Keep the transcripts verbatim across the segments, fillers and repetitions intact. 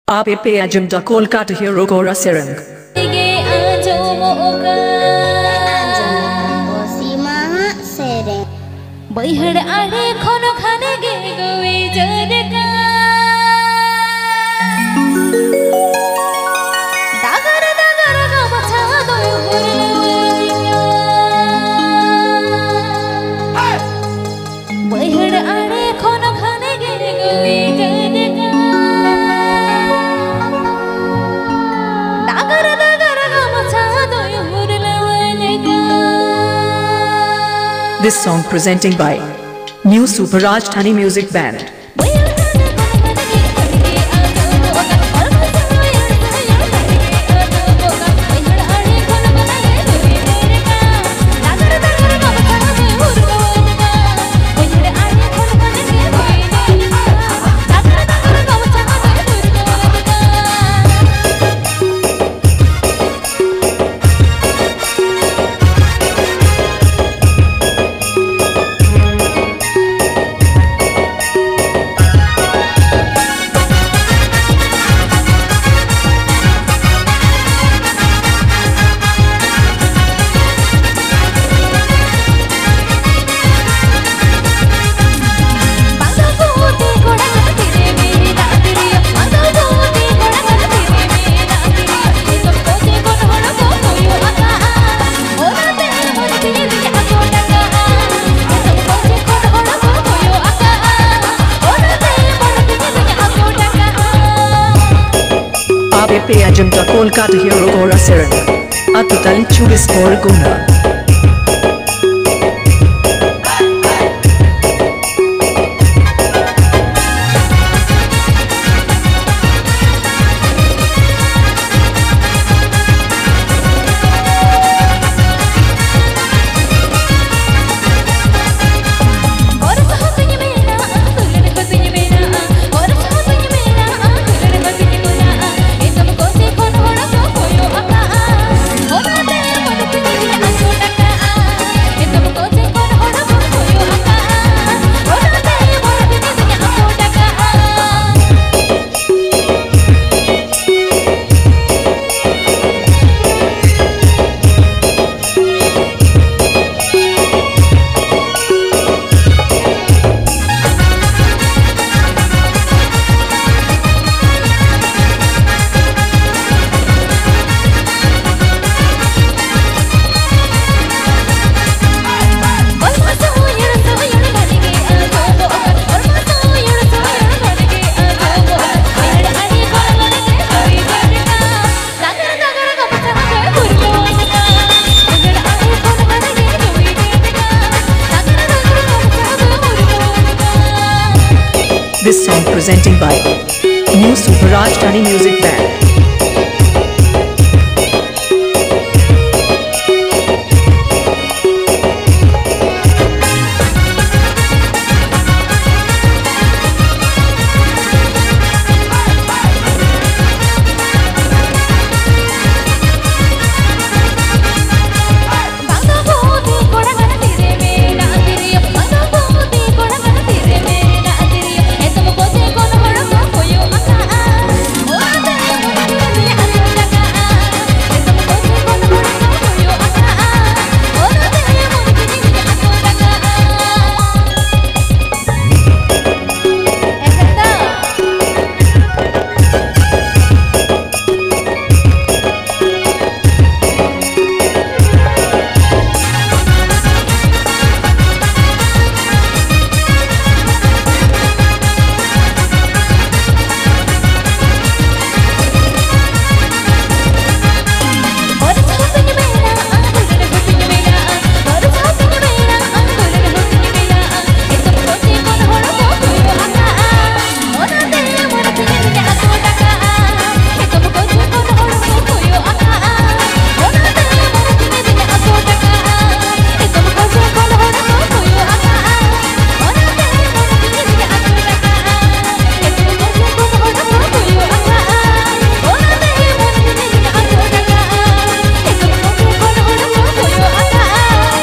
Ape pe ajum da Kolkata hero gora serang. Bayhad are khono khane ge gowe jarka dagar dagar ga bacha do hurla bayhad are khono khane ge gowe jarka dagar dagar ga bacha do hurla This song presenting by New Super Rajdhani Music Band. Ape pe ajum da Kolkata hero gora serang. Atutal chubis or guna. This song presenting by New Super Rajdhani Music Band.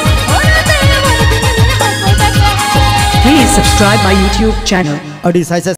Subscribe my YouTube channel.